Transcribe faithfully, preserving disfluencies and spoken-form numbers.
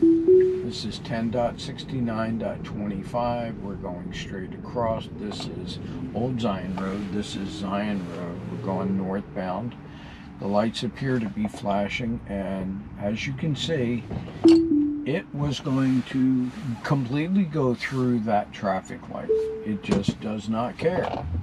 This is ten dot sixty-nine dot twenty-five. We're going straight across. This is Old Zion Road. This is Zion Road. We're going northbound. The lights appear to be flashing, and as you can see, it was going to completely go through that traffic light. It just does not care.